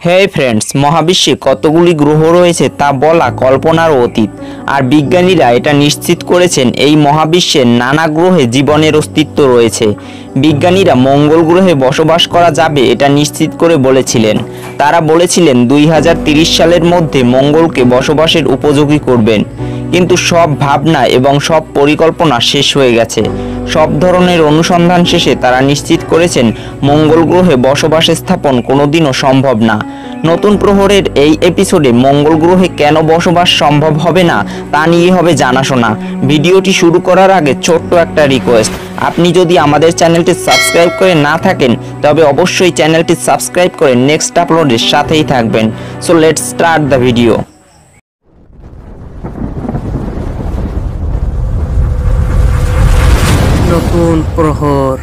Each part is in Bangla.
হে ফ্রেন্ডস, মহাবিশ্বে কতগুলি গ্রহ রয়েছে তা বলা কল্পনার অতীত। আর বিজ্ঞানীরা এটা নিশ্চিত করেছেন এই মহাবিশ্বের নানা গ্রহে জীবনের অস্তিত্ব রয়েছে। বিজ্ঞানীরা মঙ্গল গ্রহে বসবাস করা যাবে এটা নিশ্চিত করে বলেছিলেন। তারা বলেছিলেন 2030 সালের মধ্যে মঙ্গলকে বসবাসের উপযোগী করবেন। কিন্তু সব ভাবনা এবং সব পরিকল্পনা শেষ হয়ে গেছে। সব ধরনের অনুসন্ধান শেষে তারা নিশ্চিত করেছেন মঙ্গল গ্রহে বসবাস স্থাপন কোনোদিনও সম্ভব না। নতুন প্রহরের এই এপিসোডে মঙ্গল গ্রহে কেন বসবাস সম্ভব হবে না তা নিয়ে হবে জানাশোনা। ভিডিওটি শুরু করার আগে ছোট্ট একটা রিকোয়েস্ট, আপনি যদি আমাদের চ্যানেলটি সাবস্ক্রাইব করে না থাকেন তবে অবশ্যই চ্যানেলটি সাবস্ক্রাইব করে নেক্সট আপলোডের সাথেই থাকবেন। So let's start the video. নতুন প্রহর।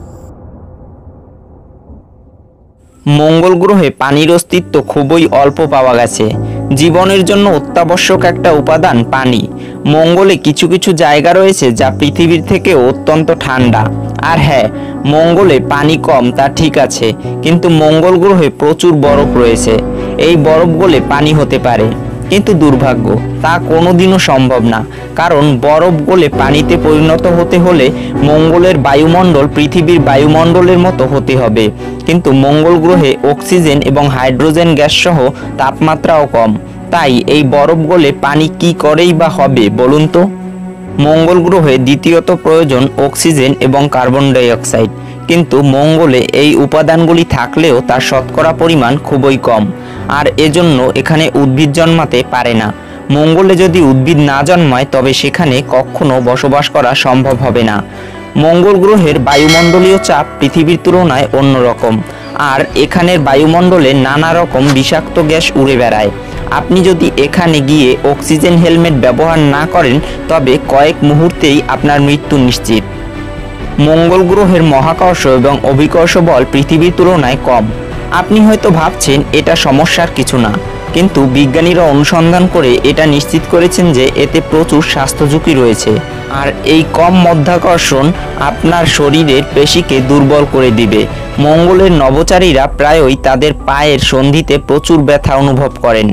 মঙ্গল গ্রহে পানির অস্তিত্ব খুবই অল্প পাওয়া গেছে। জীবনের জন্য অত্যাবশ্যক একটা উপাদান পানি। মঙ্গলে কিছু কিছু জায়গা রয়েছে যা পৃথিবীর থেকে অত্যন্ত ঠান্ডা। আর হ্যাঁ, মঙ্গলে পানি কম তা ঠিক আছে, কিন্তু মঙ্গল গ্রহে প্রচুর বরফ রয়েছে। এই বরফ গলে পানি হতে পারে, কিন্তু দুর্ভাগ্য তা কোনোদিনও সম্ভব না। কারণ বরফ গলে পানিতে পরিণত হতে হলে মঙ্গলের বায়ুমণ্ডল পৃথিবীর বায়ুমণ্ডলের মতো হতে হবে। কিন্তু মঙ্গল গ্রহে অক্সিজেন এবং হাইড্রোজেন গ্যাস সহ তাপমাত্রাও কম। তাই এই বরফ গলে পানি কি করেই বা হবে বলুন তো? মঙ্গল গ্রহে দ্বিতীয়ত প্রয়োজন অক্সিজেন এবং কার্বন ডাই অক্সাইড। কিন্তু মঙ্গলে এই উপাদানগুলি থাকলেও তার শতকরা পরিমাণ খুবই কম, আর এজন্য এখানে উদ্ভিদ জন্মাতে পারে না। মঙ্গলে যদি উদ্ভিদ না জন্মায় তবে সেখানে কখনো বসবাস করা সম্ভব হবে না। মঙ্গল গ্রহের বায়ুমণ্ডলীয় চাপ পৃথিবীর তুলনায় অন্যরকম, আর এখানের বায়ুমণ্ডলে নানা রকম বিষাক্ত গ্যাস উড়ে বেড়ায়। আপনি যদি এখানে গিয়ে অক্সিজেন হেলমেট ব্যবহার না করেন তবে কয়েক মুহূর্তেই আপনার মৃত্যু নিশ্চিত। মঙ্গল গ্রহের মহাকর্ষ এবং অভিকর্ষ বল পৃথিবীর তুলনায় কম। আপনি হয়তো ভাবছেন এটা সমস্যার কিছু না, কিন্তু বিজ্ঞানীরা অনুসন্ধান করে এটা নিশ্চিত করেছেন যে এতে প্রচুর স্বাস্থ্য ঝুঁকি রয়েছে। আর এই কম মাধ্যাকর্ষণ আপনার শরীরের পেশিকে দুর্বল করে দিবে। মঙ্গলের নভোচারীরা প্রায়ই তাদের পায়ের সন্ধিতে প্রচুর ব্যথা অনুভব করেন।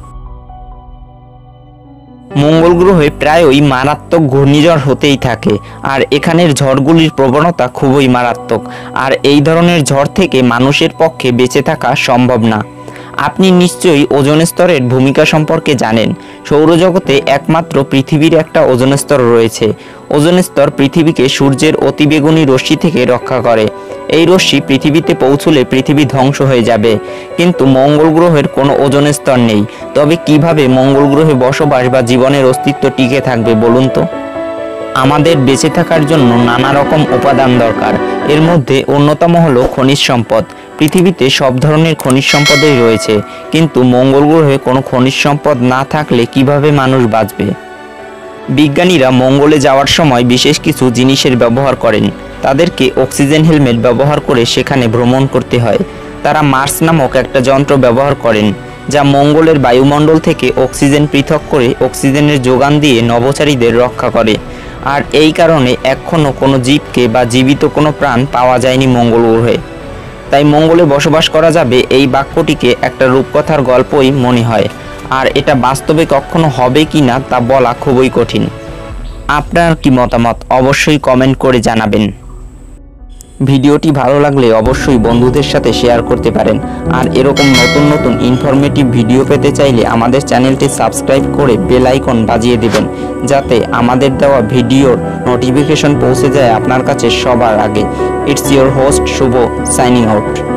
মঙ্গল গ্রহে প্রায়ই মারাত্মক ঘূর্ণিঝড় হতেই থাকে, আর এখানের ঝড়গুলির প্রবণতা খুবই মারাত্মক। আর এই ধরনের ঝড় থেকে মানুষের পক্ষে বেঁচে থাকা সম্ভব না। আপনি নিশ্চয়ই ওজোন স্তরের ভূমিকা সম্পর্কে জানেন। সৌরজগতে একমাত্র পৃথিবীর একটা ওজোন স্তর রয়েছে। ওজোন স্তর পৃথিবীকে সূর্যের অতিবেগুনি রশ্মি থেকে রক্ষা করে। এই রশ্মি পৃথিবীতে পৌঁছলে পৃথিবী ধ্বংস হয়ে যাবে। কিন্তু মঙ্গল গ্রহের কোনো ওজোন স্তর নেই। তবে কিভাবে মঙ্গল গ্রহে বসবাস বা জীবনের অস্তিত্ব টিকে থাকবে বলুন তো? আমাদের বেঁচে থাকার জন্য নানা রকম উপাদান দরকার। এর মধ্যে অন্যতম হলো খনিজ সম্পদ। পৃথিবীতে সব ধরনের খনিজ সম্পদই রয়েছে, কিন্তু মঙ্গল গ্রহে কোনো খনিজ সম্পদ না থাকলে কিভাবে মানুষ বাঁচবে? বিজ্ঞানীরা মঙ্গলে যাওয়ার সময় বিশেষ কিছু জিনিসের ব্যবহার করেন। তাদেরকে অক্সিজেন হেলমেট ব্যবহার করে সেখানে ভ্রমণ করতে হয়। তারা মার্স নামক একটা যন্ত্র ব্যবহার করেন, যা মঙ্গলের বায়ুমণ্ডল থেকে অক্সিজেন পৃথক করে অক্সিজেনের যোগান দিয়ে নভোচারীদের রক্ষা করে। আর এই কারণে এখনও কোনো জীবকে বা জীবিত কোনো প্রাণ পাওয়া যায়নি মঙ্গল গ্রহে। তাই মঙ্গলে বসবাস করা যাবে এই বাক্যটিকে একটা রূপকথার গল্পই মনে হয়, আর এটা বাস্তবে কখনো হবে কি না তা বলা খুবই কঠিন। আপনার কি মতামত অবশ্যই কমেন্ট করে জানাবেন। ভিডিওটি ভালো লাগলে অবশ্যই বন্ধুদের সাথে শেয়ার করতে পারেন। আর এরকম নতুন নতুন ইনফরমেটিভ ভিডিও পেতে চাইলে আমাদের চ্যানেলটি সাবস্ক্রাইব করে বেল আইকন বাজিয়ে দিবেন, যাতে আমাদের দেওয়া ভিডিওর নোটিফিকেশন পৌঁছে যায় আপনার কাছে সবার আগে। It's your host Shubho, signing out.